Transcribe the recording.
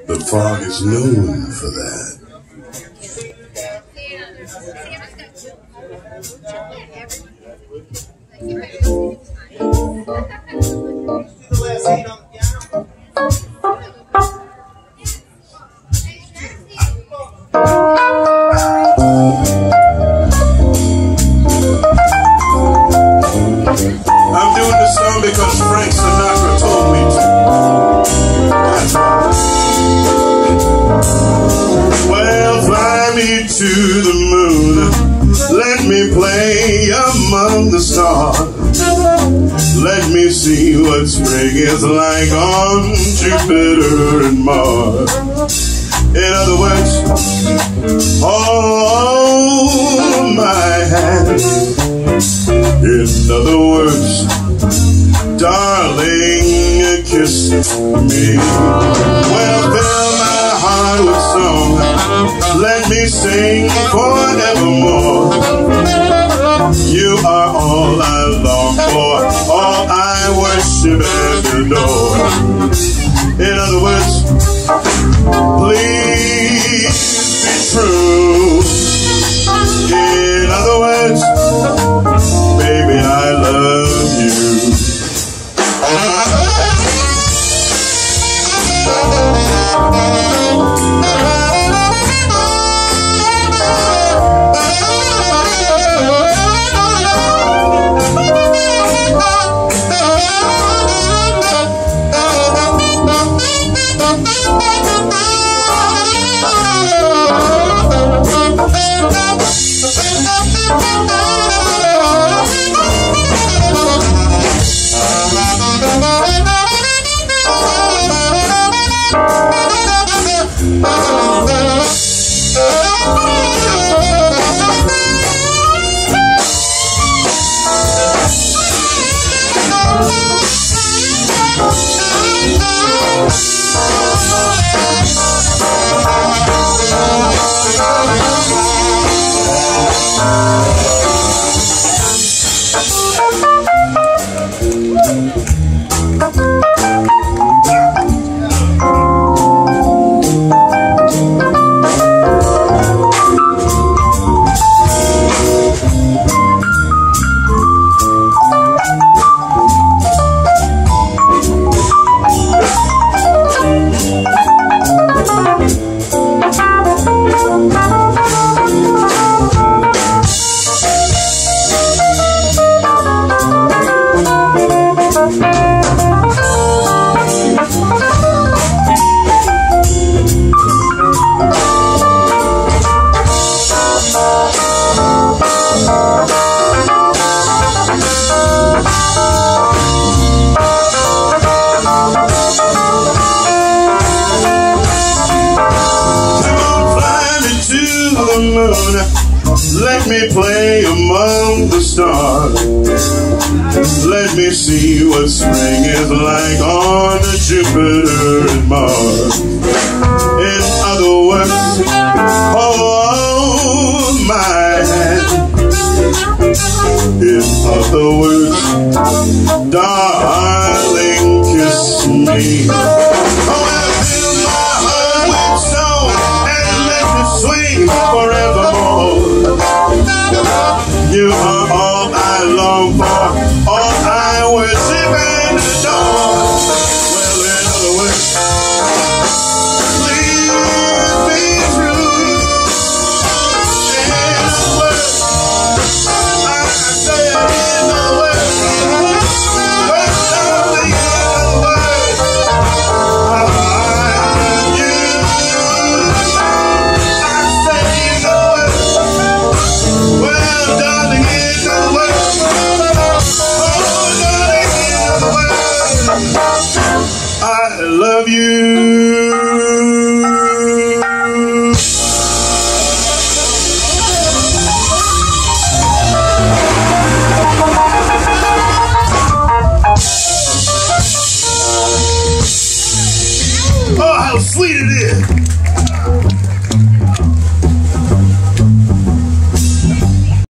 The frog is known for that. I'm doing this song because Frank Sinatra told me to. That's right. Well, fly me to the moon. Let me play among the stars. Let me see what spring is like on Jupiter and Mars. In other words, hold my hand. In other words, darling, kiss me. Well, fill my heart with song. Let me sing forevermore. You are all I long for, all I worship and adore. In other words, please be true. In other words, baby, I love you. Let me play among the stars. Let me see what spring is like on Jupiter and Mars. In other words, hold my hand. In other words, darling, kiss me. Oh, I fill my heart with song and let it swing forevermore. You are all I long for, all I worship and adore. Well, in other words,